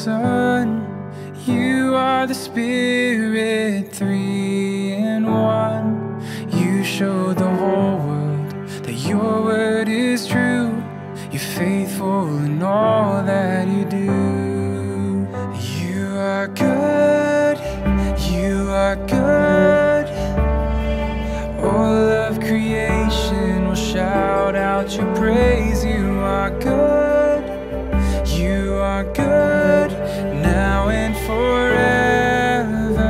Son, you are the Spirit, three in one. You show the whole world that your word is true. You're faithful in all that you do. You are good, you are good. All of creation will shout out your praise. You are good, you are good, now and forever.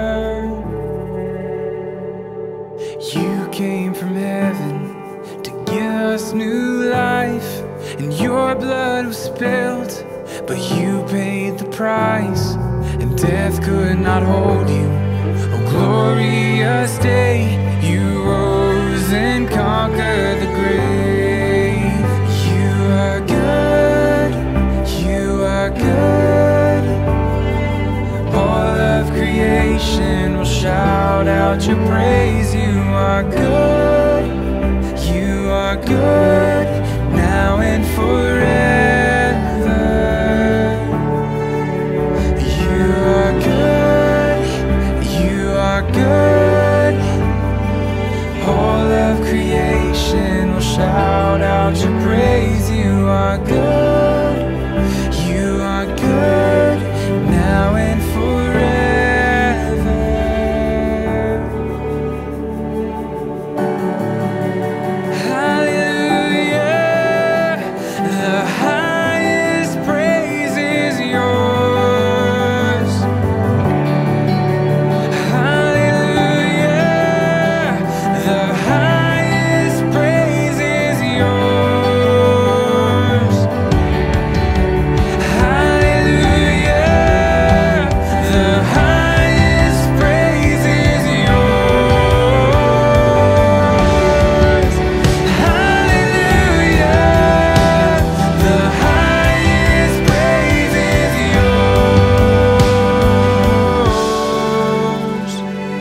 You came from heaven to give us new life, and your blood was spilled, but you paid the price, and death could not hold you. Oh, glorious day, you rose and conquered the grave. You are good, you are good. All of creation will shout out your praise. You are good, you are good, now and forever. You are good, you are good. All of creation will shout out your praise. You are good, you are good, now and forever. Hallelujah, the highest praise is yours. Hallelujah, the highest praise is yours. Hallelujah, the highest praise is yours. Hallelujah, the highest praise is yours.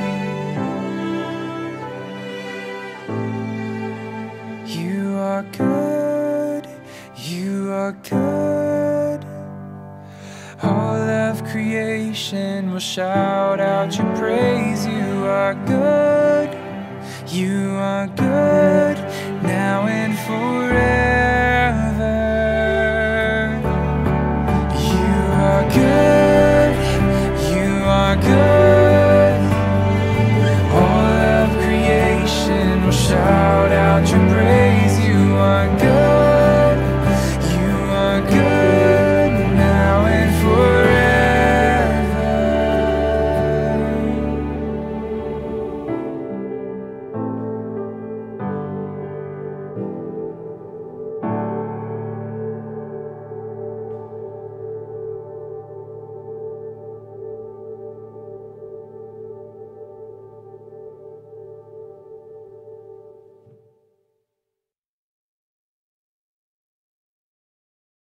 You are good, you are good. All of creation will shout out your praise. You are good, you are good, now and forever.